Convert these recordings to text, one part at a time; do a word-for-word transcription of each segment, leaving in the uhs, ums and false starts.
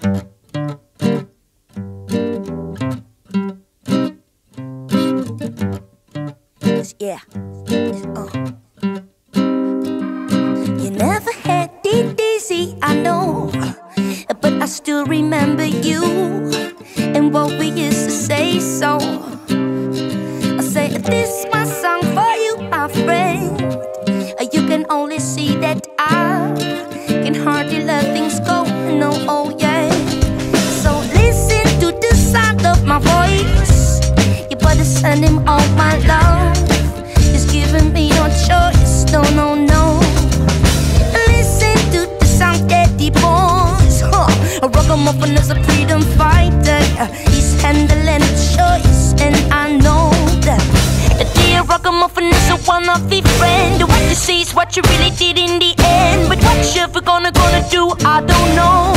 Yeah. Uh. You never had it easy, I know, but I still remember you and what we used to say. So I say, this my song for you, my friend. You can only see that I can hardly let things go. No, oh yeah. So listen to the sound of my voice. You better send him all my love. He's giving me no choice. No, no, no. Listen to the sound that he boys. Huh. A ragamuffin is a freedom fighter. He's handling the choice, and I know that. Dear ragamuffin is a one-of-a friend. What you see is what you really did in the end. But what you ever gonna gonna do, I don't know.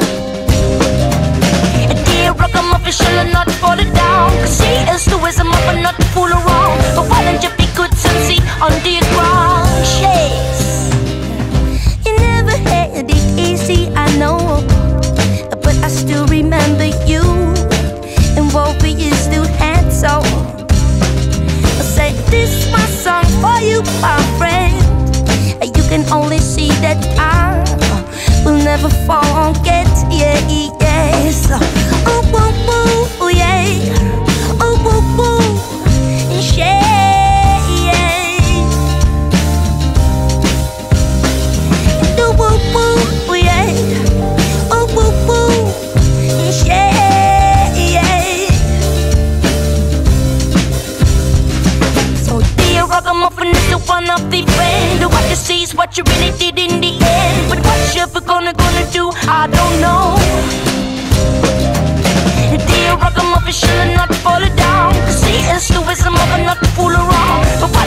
Dear ragamuffin, shall I not fall it down? Cause he is the wisdom of a not to fool around. But why don't you be good and see on the ground? Yes. You never had it easy, I know, but I still remember you and what we used to have. So say, this my song for you, my friend. You can only see that I will never forget. Yeah, yes. Oh, woo, woo, yeah. Oh, woo, woo, yeah, yeah. Do woo, woo, yeah. Oh, woo, woo, yeah, yeah. So dear ragamuffin is the one of the friend. What you see is what you really did in the end. But what you ever gonna gonna do, I don't know. Dear ragamuffin, shall I not fall it down? Cause he is the wisdom of a not to fool around. But